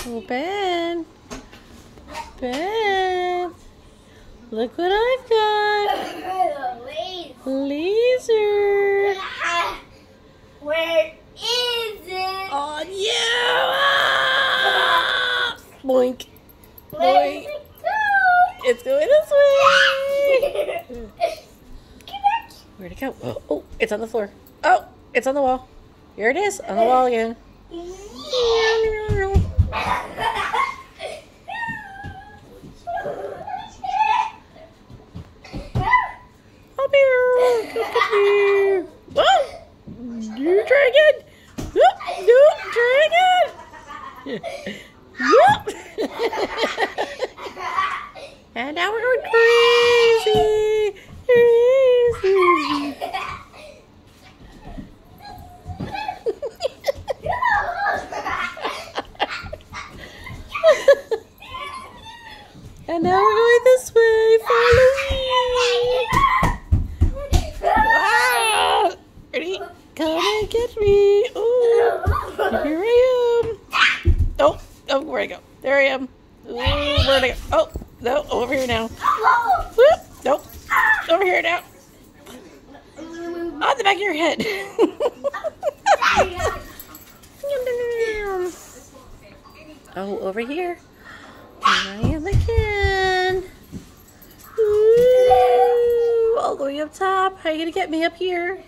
Oh, Ben. Ben. Look what I've got. Laser. Where is it? On you. Ah! Boink. Where Boink. does it go? It's going this way. Where'd it go? Oh, it's on the floor. Oh, it's on the wall. Here it is, on the wall again. Up here. Come here. Oh, you try again. No, try again. And now we're going crazy. Crazy. And now we're going this way. Follow me. Wow. Ready? Come and get me. Ooh. Here I am. Oh, where'd I go? There I am. Ooh, where'd I go? Oh, no, over here now. Whoop. Nope. Over here now. On the back of your head. Oh, over here. Here I am again. Ooh, all the way up top. How are you going to get me up here?